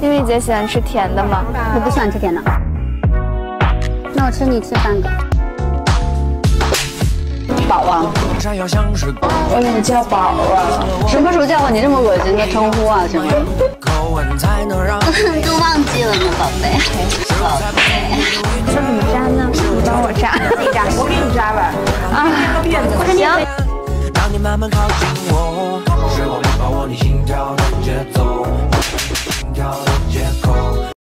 因为姐喜欢吃甜的嘛。 我不喜欢吃甜的。那我吃你吃半个。宝啊！ 我以为你叫宝啊。 什么时候叫过你这么恶心的称呼啊？什么？都忘记了呢，宝贝。宝贝。 说怎么扎呢？你帮我扎。自己扎，我给你扎吧。啊，行。当你慢慢靠近我，是我们把握你心跳的节奏。